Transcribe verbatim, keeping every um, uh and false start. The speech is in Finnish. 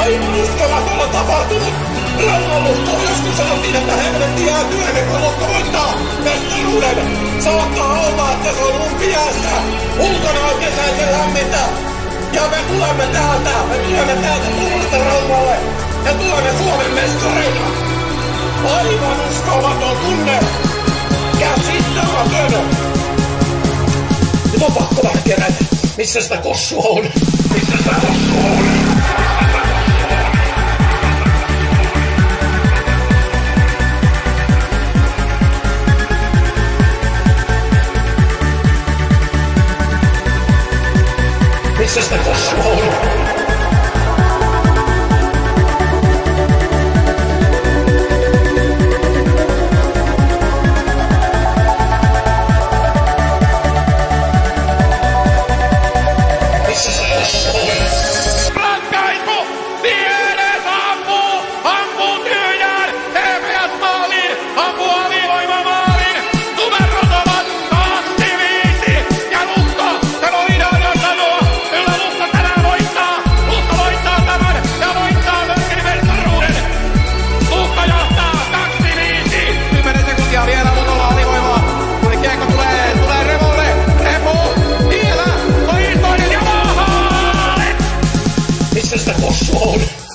Aivan uskomaton tapahtunut! Rauma Lukko, joskus sanottiin, että helvetti jää työhön, kun Lukko voittaa mestaruuden! Saattaa olla, että se on umpiäässä! Ulkona on kesäisen lämmintä! Ja me tulemme täältä! Me tulemme täältä Turusta Raumalle! Ja tulemme Suomen mestareina! Aivan uskomaton tunne! Käsittämätön! Nyt on pakko vähän kerätä. Missä sitä kossua on? Missä sitä kossua on? Missä sitä kossua on? Missä sitä kossua on?